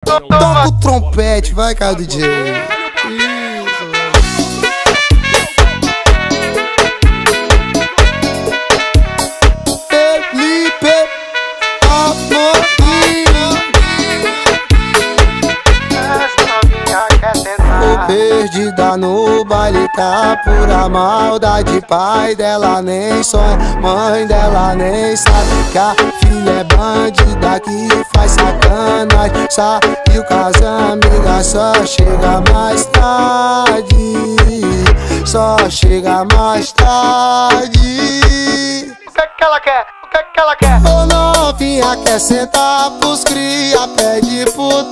Toca o trompete, vai, cara, DJ. Felipe Amorim. Tô perdida no baile, tá pura maldade. Pai dela nem sonha, mãe dela nem sabe que a filha é bandida que faz sacanagem. Saiu com as amigas, só chega mais tarde. Só chega mais tarde. O que é que ela quer? O que é que ela quer? Ô novinha quer sentar pros cria, pede pro